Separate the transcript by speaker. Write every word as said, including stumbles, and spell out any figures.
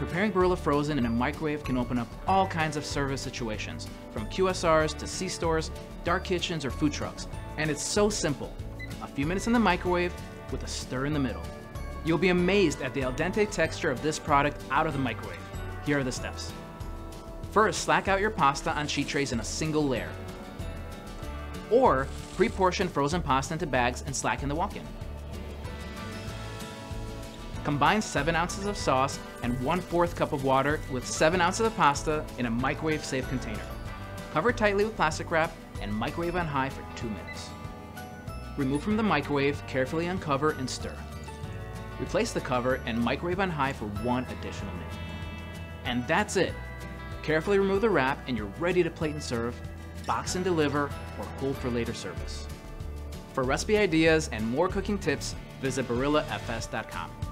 Speaker 1: Preparing Barilla Frozen in a microwave can open up all kinds of service situations, from Q S Rs to C-stores, dark kitchens, or food trucks. And it's so simple. A few minutes in the microwave with a stir in the middle. You'll be amazed at the al dente texture of this product out of the microwave. Here are the steps. First, slack out your pasta on sheet trays in a single layer. Or pre-portion frozen pasta into bags and slack in the walk-in. Combine seven ounces of sauce and one fourth cup of water with seven ounces of pasta in a microwave-safe container. Cover tightly with plastic wrap and microwave on high for two minutes. Remove from the microwave, carefully uncover and stir. Replace the cover and microwave on high for one additional minute. And that's it. Carefully remove the wrap and you're ready to plate and serve, box and deliver, or hold for later service. For recipe ideas and more cooking tips, visit Barilla F S dot com.